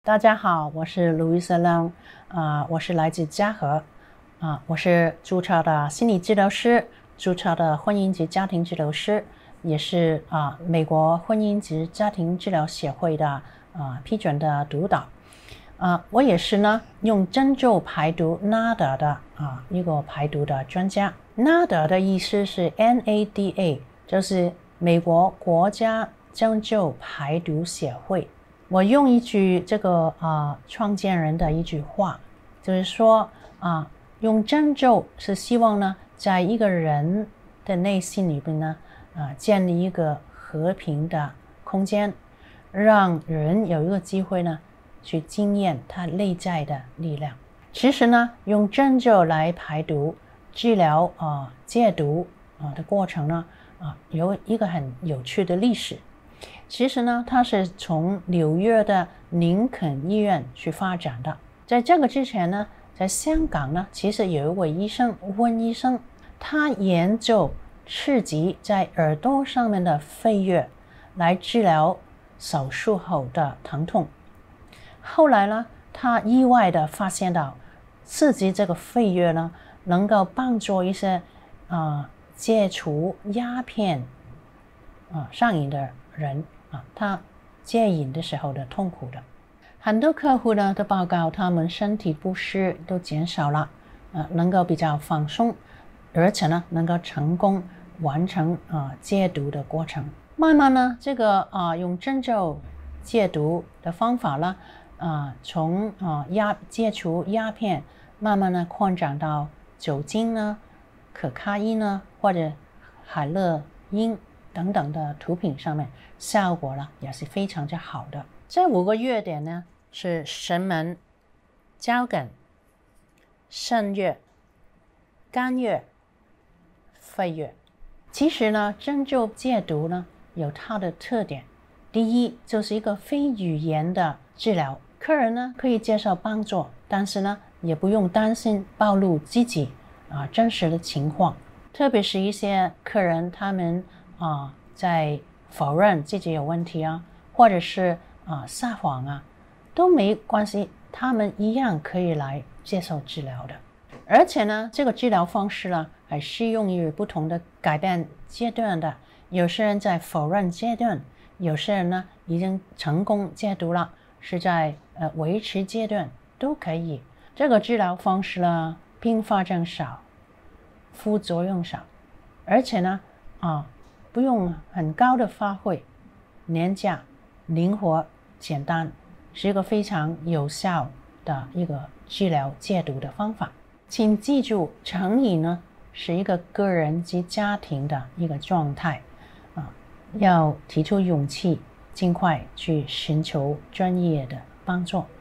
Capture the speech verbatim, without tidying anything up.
大家好，我是 Louisa Leung， 啊、呃，我是来自嘉禾，啊、呃，我是注册的心理治疗师，注册的婚姻及家庭治疗师，也是啊、呃、美国婚姻及家庭治疗协会的啊、呃、批准的督导，啊、呃，我也是呢用针灸排毒 N A D A 的啊、呃、一个排毒的专家。N A D A 的意思是 N A D A， 就是美国国家针灸排毒协会。我用一句这个啊、呃、创建人的一句话，就是说啊、呃，用针灸是希望呢，在一个人的内心里边呢，啊、呃，建立一个和平的空间，让人有一个机会呢，去经验他内在的力量。其实呢，用针灸来排毒、治疗啊、呃、戒毒啊、呃、的过程呢，啊、呃，有一个很有趣的历史。其实呢，它是从纽约的林肯医院去发展的。在这个之前呢，在香港呢，其实有一位医生，温医生，他研究刺激在耳朵上面的肺叶来治疗手术后的疼痛。后来呢，他意外的发现到，刺激这个肺叶呢，能够帮助一些啊、呃、戒除鸦片啊、呃、上瘾的人。啊，他戒瘾的时候的痛苦的，很多客户呢都报告他们身体不适都减少了，呃，能够比较放松，而且呢能够成功完成啊、呃、戒毒的过程。慢慢呢，这个啊、呃、用针灸戒毒的方法呢，啊、呃、从啊、呃、鸦戒除鸦片，慢慢呢扩展到酒精呢、可卡因呢或者海洛因等等的毒品上面，效果呢也是非常之好的。这五个穴点呢是神门、交感、肾穴、肝穴、肺穴。其实呢，针灸戒毒呢有它的特点。第一，就是一个非语言的治疗，客人呢可以接受帮助，但是呢也不用担心暴露自己啊真实的情况。特别是一些客人他们啊，在否认自己有问题啊，或者是啊撒谎啊，都没关系，他们一样可以来接受治疗的。而且呢，这个治疗方式呢，还适用于不同的改变阶段的。有些人在否认阶段，有些人呢已经成功戒毒了，是在呃维持阶段，都可以。这个治疗方式呢，并发症少，副作用少，而且呢，啊，不用很高的花费，廉价、灵活、简单，是一个非常有效的一个治疗戒毒的方法。请记住，成瘾呢是一个个人及家庭的一个状态，啊，要提出勇气，尽快去寻求专业的帮助。